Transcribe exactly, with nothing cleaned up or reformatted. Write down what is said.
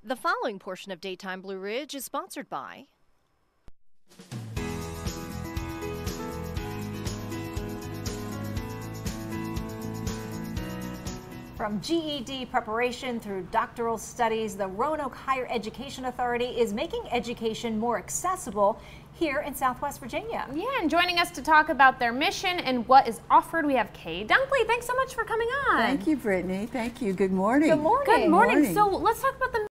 The following portion of Daytime Blue Ridge is sponsored by From G E D preparation through doctoral studies, the Roanoke Higher Education Authority is making education more accessible here in Southwest Virginia. Yeah, and joining us to talk about their mission and what is offered, we have Kay Dunkley. Thanks so much for coming on. Thank you, Brittany. Thank you. Good morning. Good morning. Good morning. morning. So let's talk about the